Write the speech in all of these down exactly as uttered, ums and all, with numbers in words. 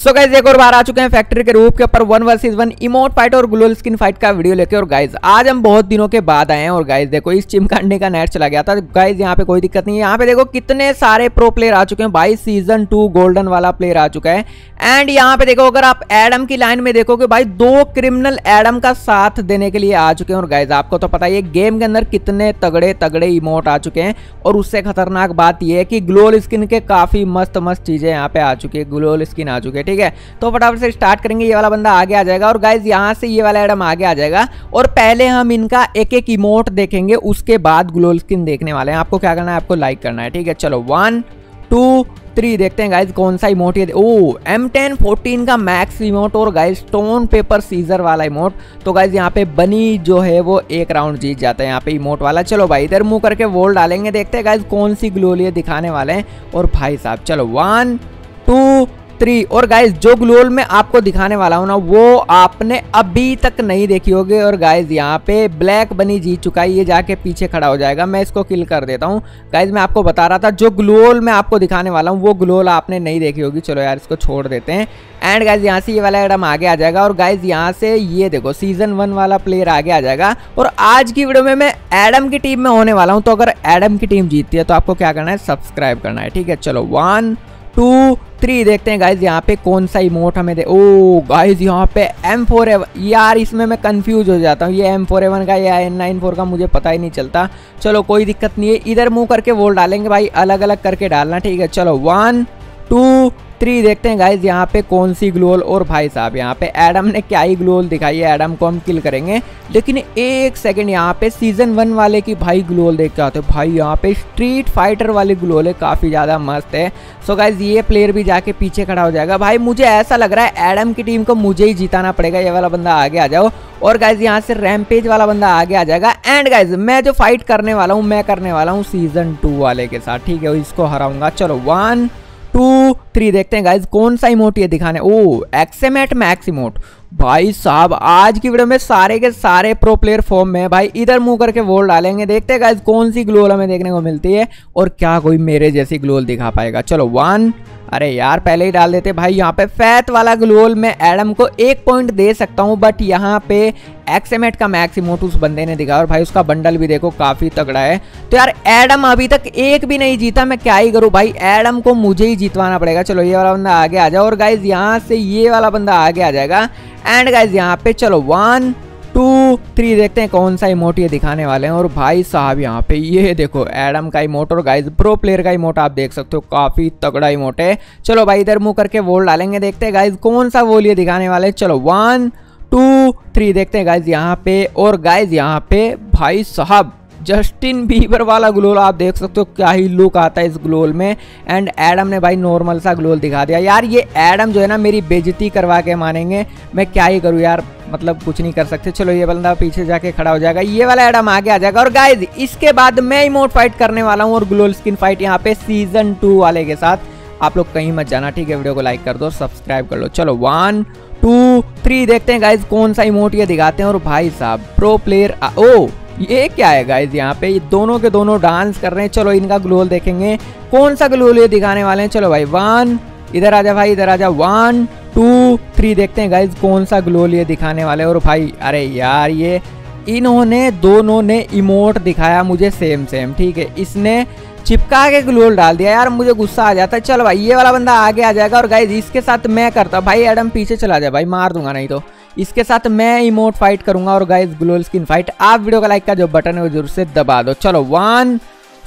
So guys एक और बार आ चुके हैं फैक्ट्री के रूप के ऊपर one versus one emote fight और ग्लोअल स्किन फाइट का वीडियो लेके। और गाइज आज हम बहुत दिनों के बाद आए हैं। और गाइज देखो इस चिमकांडे का नेट चला गया था। गाइज यहाँ पे कोई दिक्कत नहीं है। यहाँ पे देखो कितने सारे प्रो प्लेयर आ चुके हैं भाई। सीजन टू गोल्डन वाला प्लेयर आ चुका है। एंड यहाँ पे देखो अगर आप एडम की लाइन में देखोगे भाई दो क्रिमिनल एडम का साथ देने के लिए आ चुके हैं। और गाइज आपको तो पता ही है गेम के अंदर कितने तगड़े तगड़े इमोट आ चुके हैं। और उससे खतरनाक बात यह है कि ग्लोअल स्किन के काफी मस्त मस्त चीजें यहाँ पे आ चुकी है। ग्लोअल स्किन आ चुकी है, ठीक है। तो फटाफट से स्टार्ट करेंगे। ये वाला बंदा आगे आ जाएगा और गाइज यहाँ से ये वाला एडम आगे आ जाएगा। और पहले हम इनका एक एक इमोट देखेंगे, उसके बाद ग्लोअल स्किन देखने वाले हैं। आपको क्या करना है, आपको लाइक करना है, ठीक है। चलो वन टू थ्री देखते हैं गाइज कौन सा इमोट ये। ओ एम टेन फोर्टीन का मैक्स इमोट और गाइज स्टोन पेपर सीजर वाला इमोट। तो गाइज यहाँ पे बनी जो है वो एक राउंड जीत जाता है यहाँ पे इमोट वाला। चलो भाई इधर मुंह करके वोल डालेंगे, देखते हैं गाइज कौन सी ग्लोअल ये दिखाने वाले हैं। और भाई साहब चलो वन टू थ्री। और गाइज जो ग्लोअल में आपको दिखाने वाला हूं ना वो आपने अभी तक नहीं देखी होगी। और गाइज यहाँ पे ब्लैक बनी जीत चुका है, ये जाके पीछे खड़ा हो जाएगा। मैं इसको किल कर देता हूँ। गाइज मैं आपको बता रहा था जो ग्लोअल में आपको दिखाने वाला हूँ वो ग्लोअल आपने नहीं देखी होगी। चलो यार इसको छोड़ देते हैं। एंड गाइज यहाँ से ये वाला एडम आगे आ जाएगा। और गाइज यहाँ से ये देखो सीजन वन वाला प्लेयर आगे आ जाएगा। और आज की वीडियो में मैं एडम की टीम में होने वाला हूँ। तो अगर एडम की टीम जीतती है तो आपको क्या करना है, सब्सक्राइब करना है, ठीक है। चलो वन टू थ्री देखते हैं गाइज यहाँ पे कौन सा इमोट हमें दे। ओ गाइज यहाँ पे एम फोर एवन, यार इसमें मैं कंफ्यूज हो जाता हूँ। ये एम फोर एवन का या एन नाइन फोर का मुझे पता ही नहीं चलता। चलो कोई दिक्कत नहीं है। इधर मुंह करके वोल डालेंगे भाई, अलग अलग करके डालना, ठीक है। चलो वन टू थ्री देखते हैं गाइज यहाँ पे कौन सी ग्लोअल। और भाई साहब यहाँ पे एडम ने क्या ही ग्लोअल दिखाई है। एडम को हम किल करेंगे, लेकिन एक सेकंड यहाँ पे सीजन वन वाले की भाई ग्लोअल देख के आते हैं। भाई यहाँ पे स्ट्रीट फाइटर वाली ग्लोअल है, काफी ज्यादा मस्त है। सो गाइज ये प्लेयर भी जाके पीछे खड़ा हो जाएगा। भाई मुझे ऐसा लग रहा है एडम की टीम को मुझे ही जिताना पड़ेगा। ये वाला बंदा आगे आ जाओ। और गाइज यहाँ से रैमपेज वाला बंदा आगे आ जाएगा। एंड गाइज मैं जो फाइट करने वाला हूँ मैं करने वाला हूँ सीजन टू वाले के साथ, ठीक है। इसको हराऊंगा। चलो वन टू थ्री देखते हैं गाइज कौन सा इमोट ये दिखाने। ओ एक्सेमेट मैक्स इमोट। भाई साहब आज की वीडियो में सारे के सारे प्रो प्लेयर फॉर्म में भाई। इधर मुंह करके वोल डालेंगे, देखते हैं गाइज कौन सी ग्लोअल हमें देखने को मिलती है और क्या कोई मेरे जैसी ग्लोअल दिखा पाएगा। चलो वन, अरे यार पहले ही डाल देते भाई। यहाँ पे फैत वाला ग्लोअल में एडम को एक पॉइंट दे सकता हूँ, बट यहाँ पे एक्सेमेट का मैक्स इमोट उस बंदे ने दिखा। और भाई उसका बंडल भी देखो काफी तगड़ा है। तो यार एडम अभी तक एक भी नहीं जीता, मैं क्या ही करूँ भाई। एडम को मुझे ही जीतवाना पड़ेगा। चलो ये वाला बंदा आगे आ जाओ। और गाइज यहाँ से ये वाला बंदा आगे आ जाएगा। एंड गाइज यहाँ पे चलो वन टू थ्री देखते हैं कौन सा इमोट ये दिखाने वाले हैं। और भाई साहब यहाँ पे ये देखो एडम का इमोट और गाइज प्रो प्लेयर का इमोट आप देख सकते हो, काफी तगड़ा इमोट है। चलो भाई इधर मुंह करके वोल डालेंगे, देखते हैं गाइज कौन सा वोल ये दिखाने वाले हैं। चलो वन टू थ्री देखते हैं गाइज यहाँ पे। और गाइज यहाँ पे भाई साहब जस्टिन बीबर वाला ग्लोअल आप देख सकते हो, क्या ही लुक आता है इस ग्लोअल में। एंड एडम ने भाई नॉर्मल सा ग्लोअल दिखा दिया। यार ये एडम जो है ना मेरी बेइज्जती करवा के मानेंगे, मैं क्या ही करूँ यार, मतलब कुछ नहीं कर सकते। चलो ये बंदा पीछे जाके खड़ा हो जाएगा, ये वाला एडम आगे आ जाएगा। और गाइज इसके बाद मैं इमोट फाइट करने वाला हूँ और ग्लोअल स्किन फाइट यहाँ पे सीजन टू वाले के साथ। आप लोग कहीं मत जाना, ठीक है। वीडियो को लाइक कर दो, सब्सक्राइब कर लो। चलो वन टू थ्री देखते हैं गाइज कौन सा इमोट ये दिखाते हैं। और भाई साहब प्रो प्लेयर, ओ ये क्या है गाइज यहाँ पे, ये दोनों के दोनों डांस कर रहे हैं। चलो इनका ग्लोअल देखेंगे कौन सा ग्लोअल ये दिखाने वाले हैं। चलो भाई वन, इधर आजा भाई, इधर आजा। वन टू थ्री देखते हैं गाइज कौन सा ग्लोअल ये दिखाने वाले। और भाई अरे यार ये इन्होंने दोनों ने इमोट दिखाया मुझे सेम सेम, ठीक है। इसने चिपका के ग्लोअल डाल दिया, यार मुझे गुस्सा आ जाता है। चलो भाई ये वाला बंदा आगे आ जाएगा। और गाइज इसके साथ मैं करता भाई, एडम पीछे चला जाए भाई, मार दूंगा नहीं तो। इसके साथ मैं इमोट फाइट करूंगा और गाइज ग्लोअल स्किन फाइट। आप वीडियो का लाइक का जो बटन है वो जरूर से दबा दो। चलो वन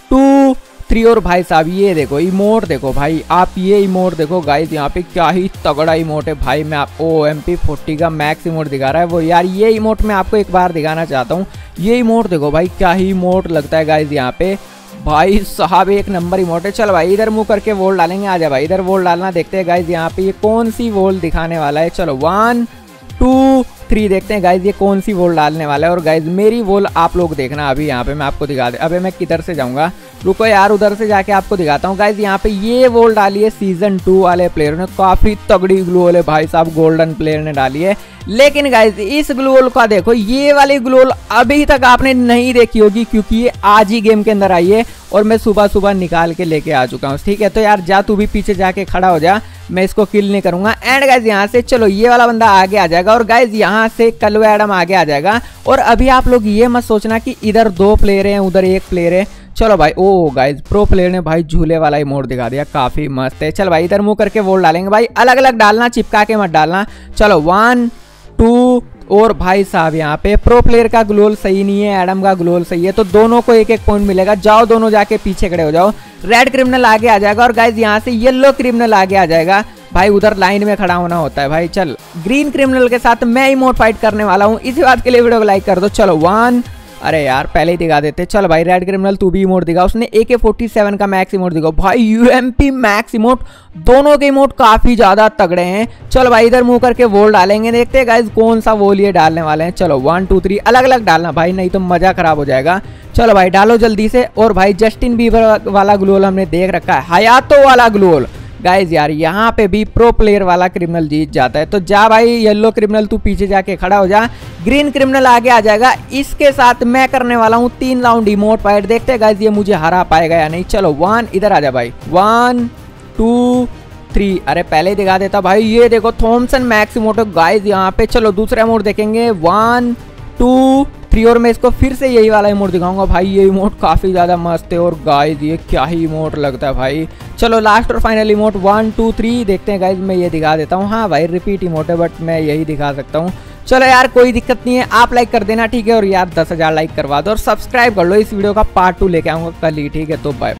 टू थ्री। और भाई साहब ये देखो इमोट देखो भाई, आप ये इमोट देखो गाइज यहाँ पे क्या ही तगड़ा इमोट है भाई। मैं आप ओ एम पी फोर्टी का मैक्स इमोट दिखा रहा है वो। यार ये इमोट मैं आपको एक बार दिखाना चाहता हूँ। ये इमोट देखो भाई क्या ही इमोट लगता है गाइज यहाँ पे। भाई साहब एक नंबर इमोट है। चलो भाई इधर मुंह करके वोल डालेंगे, आ जा भाई इधर वोल डालना, देखते हैं गाइज यहाँ पे ये कौन सी वोल दिखाने वाला है। चलो वन टू थ्री देखते हैं गाइज ये कौन सी वोल डालने वाला है। और गाइज मेरी वोल आप लोग देखना, अभी यहाँ पे मैं आपको दिखा दे। अबे मैं किधर से जाऊंगा, रुको यार उधर से जाके आपको दिखाता हूँ। गाइज यहाँ पे ये वोल डाली है सीजन टू वाले प्लेयर ने, काफी तगड़ी ग्लोअल है भाई साहब, गोल्डन प्लेयर ने डाली है। लेकिन गाइज इस ग्लोअल का देखो, ये वाली ग्लोअल अभी तक आपने नहीं देखी होगी क्योंकि ये आज ही गेम के अंदर आई है और मैं सुबह सुबह निकाल के लेके आ चुका हूँ। ठीक है तो यार जा तू भी पीछे जाके खड़ा हो जा, मैं इसको किल नहीं करूंगा। एंड गाइज यहाँ से चलो ये वाला बंदा आगे आ जाएगा और गाइज यहाँ से कल्लू एडम आगे आ जाएगा। और अभी आप लोग ये मत सोचना कि इधर दो प्लेयर हैं उधर एक प्लेयर है। चलो भाई, ओ गाइज प्रो प्लेयर ने भाई झूले वाला इमोट दिखा दिया, काफी मस्त है। चल भाई इधर मुंह करके वोल्ट डालेंगे भाई, अलग अलग डालना, चिपका के मत डालना। चलो वन टू, और भाई साहब यहाँ पे प्रो प्लेयर का ग्लोल सही नहीं है, एडम का ग्लोल सही है, तो दोनों को एक एक पॉइंट मिलेगा। जाओ दोनों जाके पीछे खड़े हो जाओ। रेड क्रिमिनल आगे आ जाएगा और गाइज यहाँ से येलो क्रिमिनल आगे आ जाएगा। भाई उधर लाइन में खड़ा होना होता है भाई। चल ग्रीन क्रिमिनल के साथ मैं इमोट फाइट करने वाला हूँ, इसी बात के लिए वीडियो को लाइक कर दो। चलो वन, अरे यार पहले ही दिखा देते। चल भाई रेड क्रिमिनल तू भी इमोट दिखा, उसने ए के फोर्टी सेवन का मैक्स इमोट दिखा भाई, यूएमपी मैक्स इमोट। दोनों के इमोट काफी ज्यादा तगड़े हैं। चलो भाई इधर मुंह करके वोल डालेंगे, देखते हैं गाइस कौन सा वोल ये डालने वाले हैं। चलो वन टू थ्री, अलग अलग डालना भाई, नहीं तो मजा खराब हो जाएगा। चलो भाई डालो जल्दी से। और भाई जस्टिन बीबर वाला ग्लोल हमने देख रखा है, हयातो वाला ग्लोल। गाइज यार यहाँ पे भी प्रो प्लेयर वाला क्रिमिनल जीत जाता है, तो जा भाई येलो क्रिमिनल तू पीछे जाके खड़ा हो जा, ग्रीन क्रिमिनल आगे आ जाएगा। इसके साथ मैं करने वाला हूँ तीन राउंड इमोट फाइट, देखते हैं गाइज ये मुझे हरा पाएगा या नहीं। चलो वन, इधर आ जा भाई, वन टू थ्री, अरे पहले ही दिखा देता भाई। ये देखो थॉमसन मैक्स इमोट गाइज यहाँ पे। चलो दूसरा इमोट देखेंगे, वन टू थ्री, और मैं इसको फिर से यही वाला इमोट दिखाऊंगा भाई। ये इमोट काफी ज्यादा मस्त है और गाइज ये क्या ही इमोट लगता है भाई। चलो लास्ट और final emote one two three देखते हैं गाइज, मैं ये दिखा देता हूँ। हाँ भाई रिपीट इमोट है बट मैं यही दिखा सकता हूँ। चलो यार कोई दिक्कत नहीं है, आप लाइक कर देना ठीक है, और यार दस हजार लाइक करवा दो और सब्सक्राइब कर लो। इस वीडियो का पार्ट टू लेके आऊंगा कल ही, ठीक है। तो बाय।